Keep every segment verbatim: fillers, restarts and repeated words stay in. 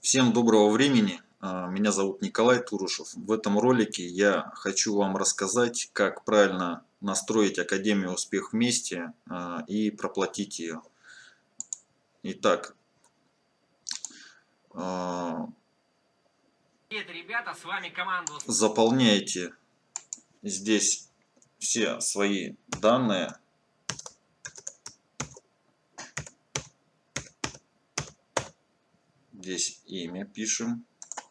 Всем доброго времени. А, Меня зовут Николай Турушев. В этом ролике я хочу вам рассказать, как правильно настроить Академию Успех Вместе а, и проплатить ее. Итак, а, Привет, ребята, с вами команда. заполняйте здесь все свои данные. Здесь имя пишем,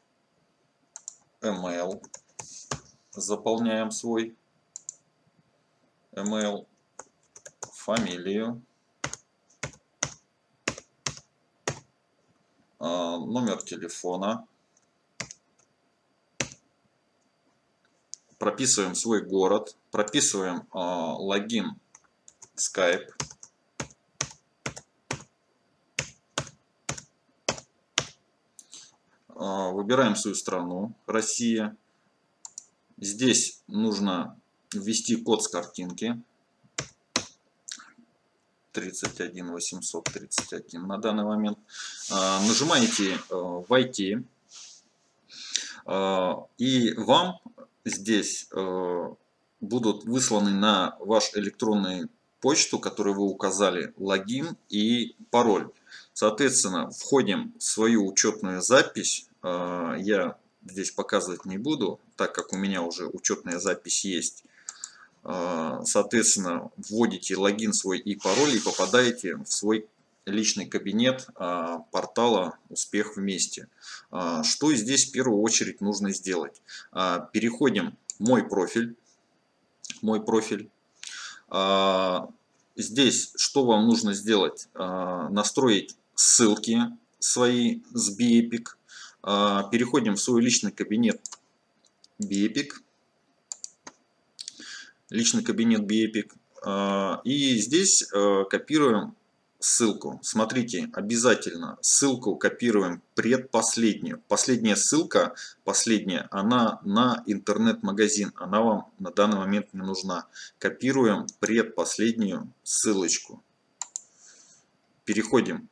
email, заполняем свой email, фамилию, номер телефона, прописываем свой город, прописываем логин Skype, выбираем свою страну, Россия. Здесь нужно ввести код с картинки тридцать один восемьсот тридцать один на данный момент. Нажимаете «Войти», и вам здесь будут высланы на ваш электронную почту, которую вы указали, логин и пароль. Соответственно, входим в свою учетную запись. Я здесь показывать не буду, так как у меня уже учетная запись есть. Соответственно, вводите логин свой и пароль и попадаете в свой личный кабинет портала «Успех Вместе». Что здесь в первую очередь нужно сделать? Переходим в мой профиль. Мой профиль. Здесь что вам нужно сделать? Настроить ссылки свои с биэпик. Переходим в свой личный кабинет биэпик. Личный кабинет биэпик. И здесь копируем ссылку. Смотрите, обязательно ссылку копируем предпоследнюю. Последняя ссылка, последняя, она на интернет-магазин. Она вам на данный момент не нужна. Копируем предпоследнюю ссылочку. Переходим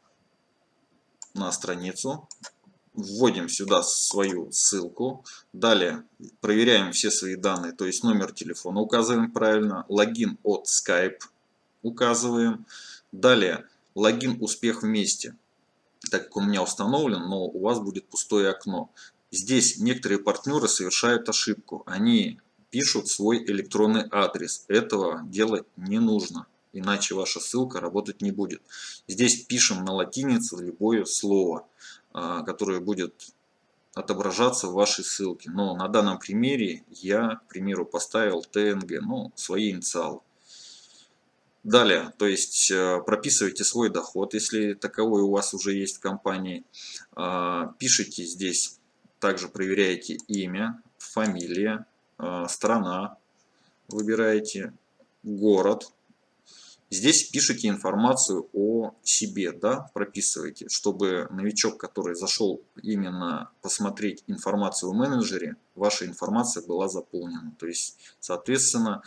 на страницу. Вводим сюда свою ссылку. Далее проверяем все свои данные, то есть номер телефона указываем правильно, логин от Skype указываем. Далее логин Успех Вместе, так как у меня установлен, но у вас будет пустое окно. Здесь некоторые партнеры совершают ошибку. Они пишут свой электронный адрес. Этого делать не нужно, иначе ваша ссылка работать не будет. Здесь пишем на латинице любое слово, которое будет отображаться в вашей ссылке. Но на данном примере я, к примеру, поставил тэ эн гэ, ну, свои инициалы. Далее, то есть прописывайте свой доход, если таковой у вас уже есть в компании. Пишите здесь, также проверяете имя, фамилия, страна, выбираете город. Здесь пишите информацию о себе, да, прописывайте, чтобы новичок, который зашел именно посмотреть информацию в менеджере, ваша информация была заполнена. То есть, соответственно,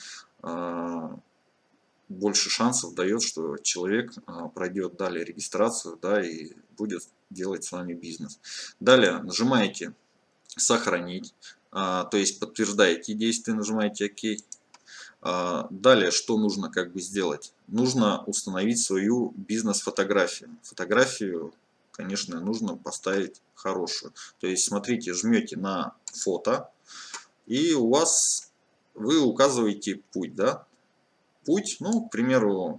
больше шансов дает, что человек пройдет далее регистрацию, да, и будет делать с вами бизнес. Далее нажимаете «Сохранить», то есть подтверждаете действие, нажимаете «Ок». Далее, что нужно как бы сделать? Нужно установить свою бизнес-фотографию. Фотографию, конечно, нужно поставить хорошую. То есть, смотрите, жмете на фото, и у вас, вы указываете путь, да? Путь, ну, к примеру,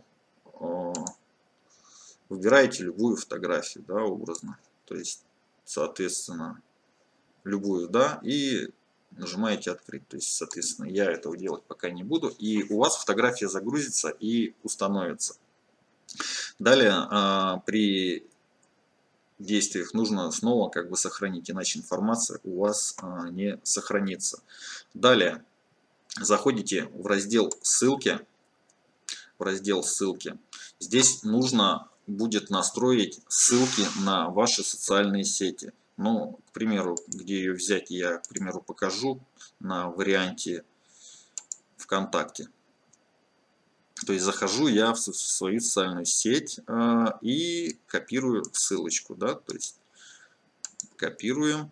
выбираете любую фотографию, да, образно. То есть, соответственно, любую, да, и нажимаете «Открыть». То есть, соответственно, я этого делать пока не буду. И у вас фотография загрузится и установится. Далее, при действиях нужно снова как бы сохранить, иначе информация у вас не сохранится. Далее, заходите в раздел «Ссылки». В раздел «Ссылки». Здесь нужно будет настроить ссылки на ваши социальные сети. Ну, к примеру, где ее взять, я, к примеру, покажу на варианте ВКонтакте. То есть захожу я в свою социальную сеть э, и копирую ссылочку, да, то есть Копируем.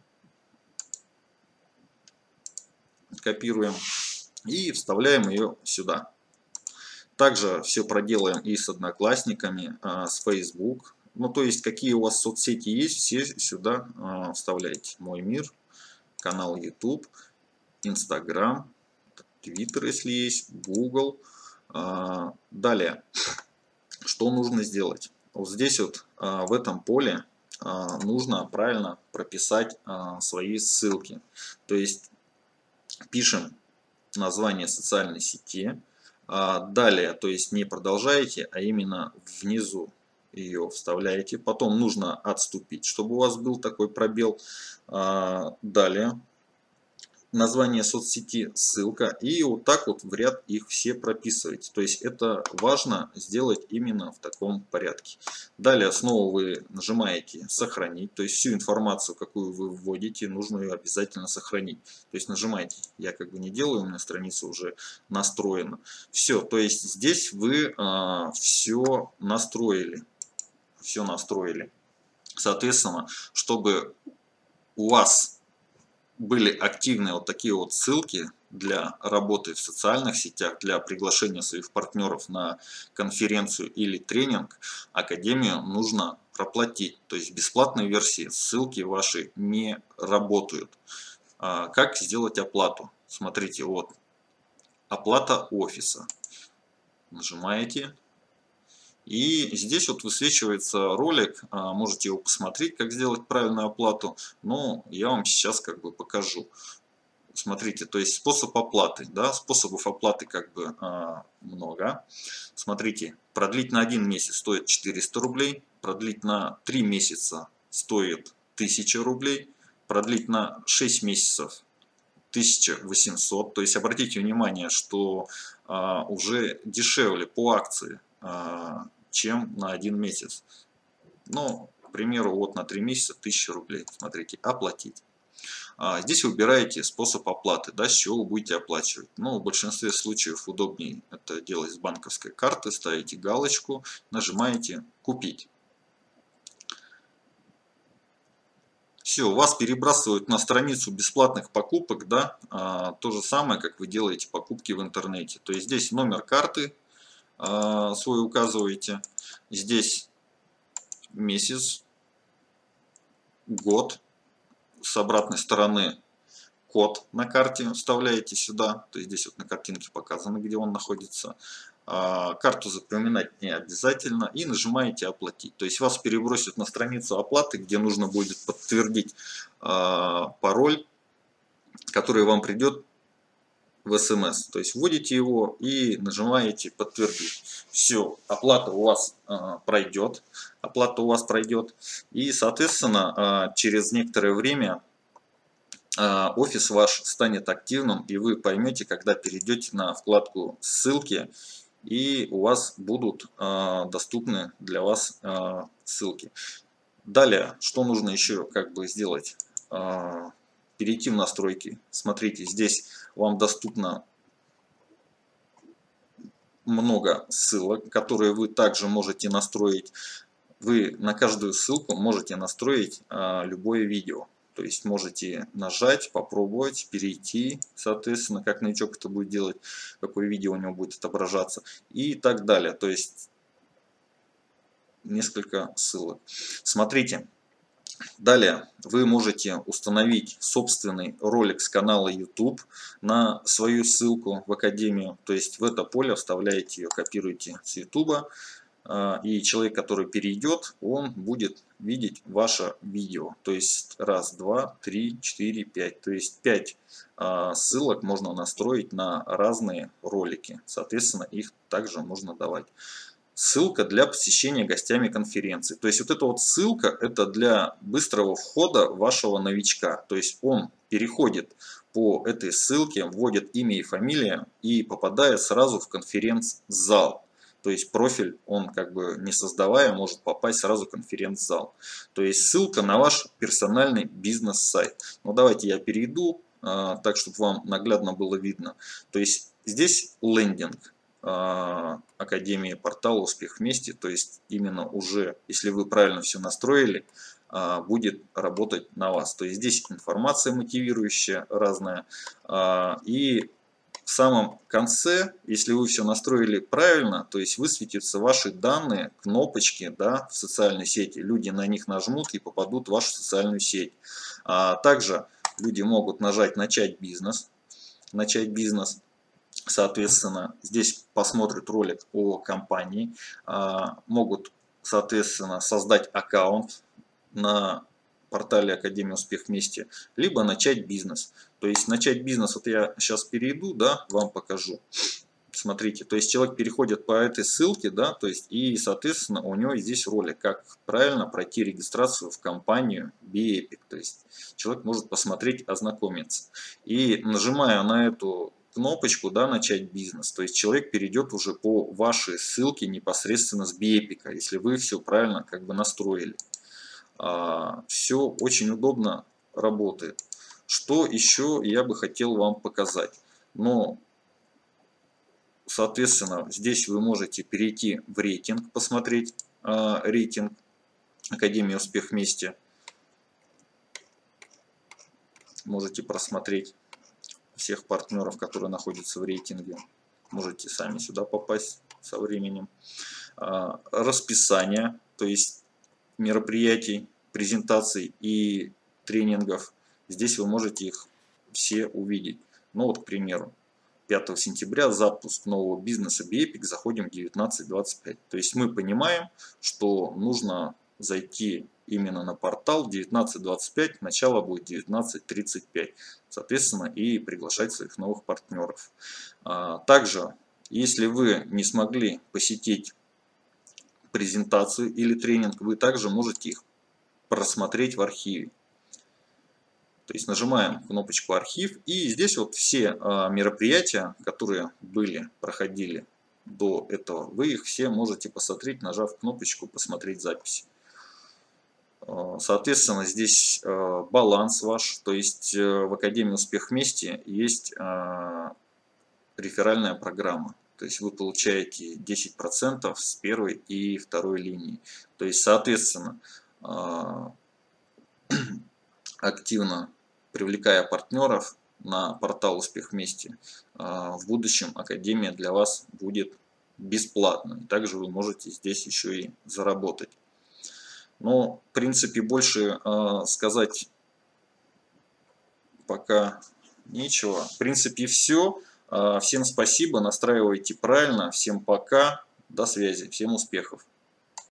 Копируем. И вставляем ее сюда. Также все проделаем и с Одноклассниками, с Facebook. Ну, то есть, какие у вас соцсети есть, все сюда вставляйте. Мой мир, канал YouTube, Instagram, Twitter, если есть, Google. Далее, что нужно сделать? Вот здесь вот, в этом поле, нужно правильно прописать свои ссылки. То есть, пишем название социальной сети. Далее, то есть не продолжаете, а именно внизу ее вставляете. Потом нужно отступить, чтобы у вас был такой пробел. Далее, название соцсети, ссылка. И вот так вот в ряд их все прописываете. То есть это важно сделать именно в таком порядке. Далее снова вы нажимаете «Сохранить». То есть всю информацию, какую вы вводите, нужно ее обязательно сохранить. То есть нажимаете. Я как бы не делаю, у меня страница уже настроена. Все. То есть здесь вы а, все настроили. Все настроили. Соответственно, чтобы у вас были активны вот такие вот ссылки для работы в социальных сетях, для приглашения своих партнеров на конференцию или тренинг, Академию нужно проплатить. То есть бесплатной версии ссылки ваши не работают. Как сделать оплату? Смотрите, вот оплата офиса. Нажимаете. И здесь вот высвечивается ролик, можете его посмотреть, как сделать правильную оплату, но я вам сейчас как бы покажу. Смотрите, то есть способ оплаты, да, способов оплаты как бы много. Смотрите, продлить на один месяц стоит четыреста рублей, продлить на три месяца стоит тысяча рублей, продлить на шесть месяцев тысяча восемьсот. То есть обратите внимание, что уже дешевле по акции, чем на один месяц. Ну, к примеру, вот на три месяца тысяча рублей. Смотрите, оплатить. Здесь выбираете способ оплаты, да, с чего вы будете оплачивать. Ну, в большинстве случаев удобнее это делать с банковской карты. Ставите галочку, нажимаете «Купить». Все, вас перебрасывают на страницу бесплатных покупок, да, то же самое, как вы делаете покупки в интернете. То есть здесь номер карты свой указываете, здесь месяц, год, с обратной стороны код на карте вставляете сюда, то есть здесь вот на картинке показано, где он находится. Карту запоминать не обязательно и нажимаете «Оплатить». То есть вас перебросят на страницу оплаты, где нужно будет подтвердить пароль, который вам придет в СМС. То есть вводите его и нажимаете «Подтвердить». Все, оплата у вас э, пройдет. Оплата у вас пройдет. И, соответственно, э, через некоторое время э, офис ваш станет активным, и вы поймете, когда перейдете на вкладку «Ссылки», и у вас будут э, доступны для вас э, ссылки. Далее, что нужно еще как бы сделать? Э, перейти в настройки. Смотрите, здесь вам доступно много ссылок, которые вы также можете настроить. Вы на каждую ссылку можете настроить а, любое видео. То есть можете нажать, попробовать, перейти, соответственно, как новичок это будет делать, какое видео у него будет отображаться и так далее. То есть несколько ссылок. Смотрите. Далее вы можете установить собственный ролик с канала YouTube на свою ссылку в Академию. То есть в это поле вставляете ее, копируете с YouTube. И человек, который перейдет, он будет видеть ваше видео. То есть раз, два, три, четыре, пять. То есть пять ссылок можно настроить на разные ролики. Соответственно, их также можно давать. Ссылка для посещения гостями конференции. То есть вот эта вот ссылка, это для быстрого входа вашего новичка. То есть он переходит по этой ссылке, вводит имя и фамилия и попадает сразу в конференц-зал. То есть профиль он как бы не создавая может попасть сразу в конференц-зал. То есть ссылка на ваш персональный бизнес-сайт. Ну давайте я перейду, так чтобы вам наглядно было видно. То есть здесь лендинг. Академии, портал «Успех вместе», то есть именно уже, если вы правильно все настроили, будет работать на вас. То есть здесь информация мотивирующая разная. И в самом конце, если вы все настроили правильно, то есть высветятся ваши данные, кнопочки, да, в социальной сети. Люди на них нажмут и попадут в вашу социальную сеть. А также люди могут нажать «Начать бизнес». Начать бизнес. Соответственно, здесь посмотрят ролик о компании. Могут, соответственно, создать аккаунт на портале Академия Успех Вместе, либо начать бизнес. То есть начать бизнес, вот я сейчас перейду, да, вам покажу. Смотрите, то есть человек переходит по этой ссылке, да, то есть и, соответственно, у него здесь ролик, как правильно пройти регистрацию в компанию BeEpic. То есть человек может посмотреть, ознакомиться. И нажимая на эту кнопочку, да, начать бизнес, то есть человек перейдет уже по вашей ссылке непосредственно с BeEpic, если вы все правильно как бы настроили. Все очень удобно работает. Что еще я бы хотел вам показать? Но, соответственно, здесь вы можете перейти в рейтинг, посмотреть э, рейтинг Академии Успех Вместе. Можете просмотреть всех партнеров, которые находятся в рейтинге. Можете сами сюда попасть со временем. Э, расписание, то есть мероприятий, презентаций и тренингов. Здесь вы можете их все увидеть. Ну вот, к примеру, пятого сентября запуск нового бизнеса BeEpic, заходим в девятнадцать двадцать пять. То есть мы понимаем, что нужно зайти именно на портал девятнадцать двадцать пять, начало будет девятнадцать тридцать пять. Соответственно, и приглашать своих новых партнеров. Также, если вы не смогли посетить презентацию или тренинг, вы также можете их просмотреть в архиве. То есть нажимаем кнопочку «Архив», и здесь вот все а, мероприятия, которые были, проходили до этого, вы их все можете посмотреть, нажав кнопочку «Посмотреть записи». Соответственно, здесь а, баланс ваш, то есть а, в Академии Успех Вместе есть а, реферальная программа. То есть вы получаете десять процентов с первой и второй линии. То есть, соответственно, активно привлекая партнеров на портал Успех Вместе, в будущем Академия для вас будет бесплатной. Также вы можете здесь еще и заработать. Но, в принципе, больше сказать пока нечего. В принципе, все. Всем спасибо, настраивайте правильно. Всем пока, до связи, всем успехов.